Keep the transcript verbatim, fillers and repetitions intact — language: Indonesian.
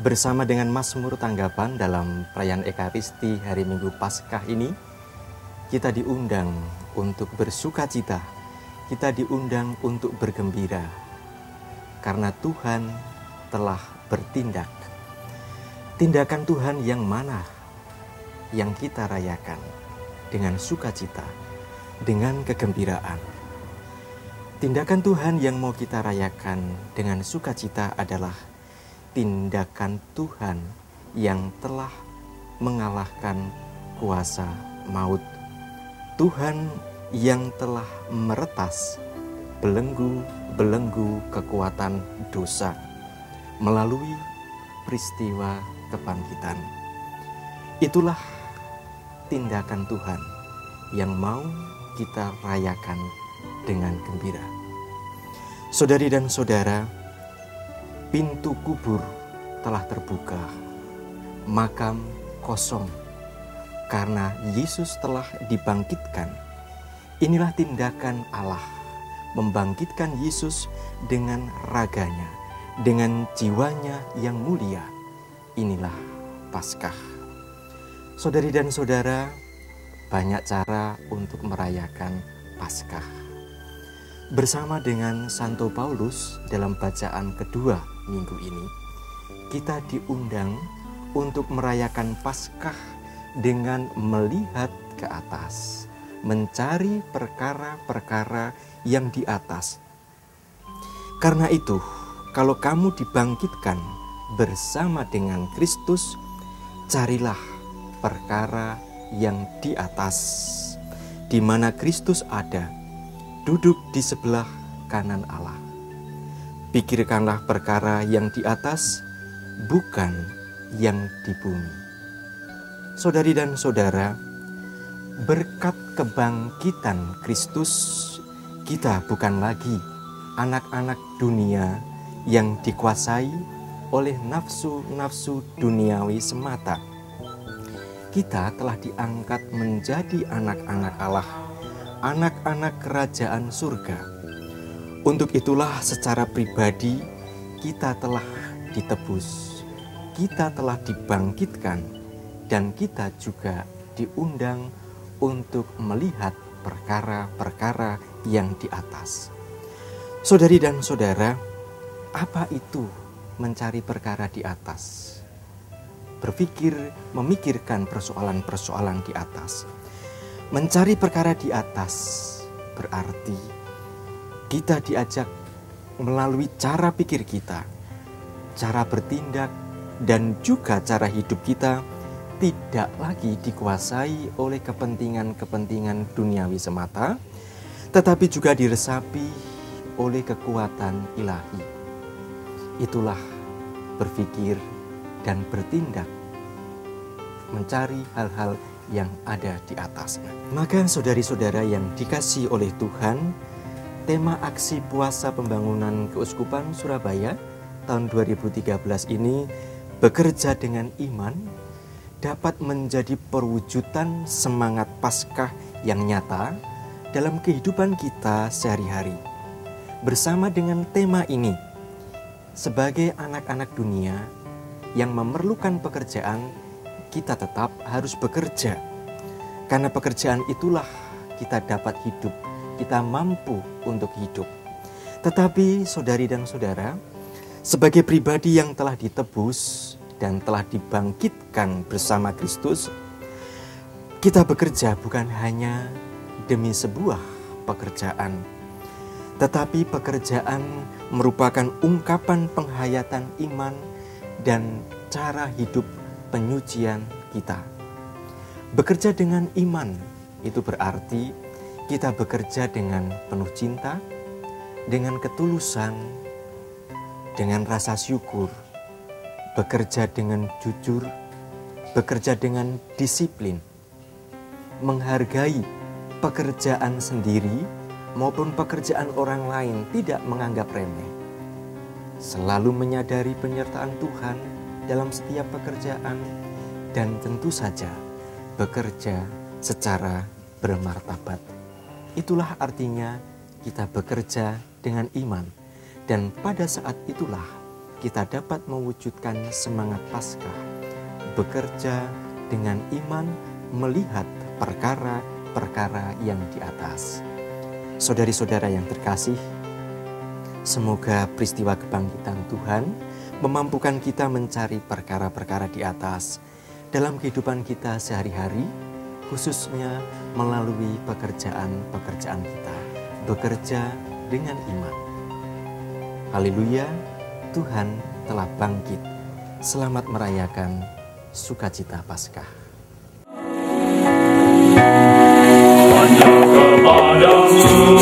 Bersama dengan Mazmur Tanggapan dalam perayaan Ekaristi hari Minggu Paskah ini, kita diundang untuk bersukacita, kita diundang untuk bergembira, karena Tuhan telah bertindak. Tindakan Tuhan yang mana yang kita rayakan dengan sukacita, dengan kegembiraan. Tindakan Tuhan yang mau kita rayakan dengan sukacita adalah tindakan Tuhan yang telah mengalahkan kuasa maut. Tuhan yang telah meretas belenggu-belenggu kekuatan dosa melalui peristiwa kebangkitan. Itulah tindakan Tuhan yang mau kita rayakan dengan gembira. Saudari dan saudara, pintu kubur telah terbuka, makam kosong, karena Yesus telah dibangkitkan. Inilah tindakan Allah, membangkitkan Yesus dengan raganya, dengan jiwanya yang mulia. Inilah Paskah. Saudari dan saudara, banyak cara untuk merayakan Paskah. Bersama dengan Santo Paulus dalam bacaan kedua minggu ini, kita diundang untuk merayakan Paskah dengan melihat ke atas, mencari perkara-perkara yang di atas. Karena itu, kalau kamu dibangkitkan bersama dengan Kristus, carilah perkara yang di atas, di mana Kristus ada, duduk di sebelah kanan Allah. Pikirkanlah perkara yang di atas, bukan yang di bumi. Saudari dan saudara, berkat kebangkitan Kristus, kita bukan lagi anak-anak dunia yang dikuasai oleh nafsu-nafsu duniawi semata. Kita telah diangkat menjadi anak-anak Allah, anak-anak kerajaan surga. Untuk itulah secara pribadi kita telah ditebus, kita telah dibangkitkan, dan kita juga diundang untuk melihat perkara-perkara yang di atas. Saudari dan saudara, apa itu mencari perkara di atas? Berpikir, memikirkan persoalan-persoalan di atas. Mencari perkara di atas berarti kita diajak melalui cara pikir kita, cara bertindak, dan juga cara hidup kita tidak lagi dikuasai oleh kepentingan-kepentingan duniawi semata, tetapi juga diresapi oleh kekuatan ilahi. Itulah berpikir dan bertindak, mencari hal-hal yang ada di atas. Maka saudari-saudara yang dikasihi oleh Tuhan, tema aksi puasa pembangunan Keuskupan Surabaya tahun dua ribu tiga belas ini, bekerja dengan iman, dapat menjadi perwujudan semangat Paskah yang nyata dalam kehidupan kita sehari-hari. Bersama dengan tema ini, sebagai anak-anak dunia yang memerlukan pekerjaan, kita tetap harus bekerja. Karena pekerjaan itulah kita dapat hidup, kita mampu untuk hidup. Tetapi saudari dan saudara, sebagai pribadi yang telah ditebus dan telah dibangkitkan bersama Kristus, kita bekerja bukan hanya demi sebuah pekerjaan, tetapi pekerjaan merupakan ungkapan penghayatan iman dan cara hidup penyucian kita. Bekerja dengan iman itu berarti kita bekerja dengan penuh cinta, dengan ketulusan, dengan rasa syukur, bekerja dengan jujur, bekerja dengan disiplin, menghargai pekerjaan sendiri maupun pekerjaan orang lain, tidak menganggap remeh. Selalu menyadari penyertaan Tuhan dalam setiap pekerjaan, dan tentu saja bekerja secara bermartabat. Itulah artinya kita bekerja dengan iman, dan pada saat itulah kita dapat mewujudkan semangat Paskah, bekerja dengan iman melihat perkara-perkara yang di atas. Saudari-saudara yang terkasih, semoga peristiwa kebangkitan Tuhan memampukan kita mencari perkara-perkara di atas dalam kehidupan kita sehari-hari, khususnya melalui pekerjaan-pekerjaan kita, bekerja dengan iman. Haleluya, Tuhan telah bangkit. Selamat merayakan sukacita Paskah. Hanya kepadamu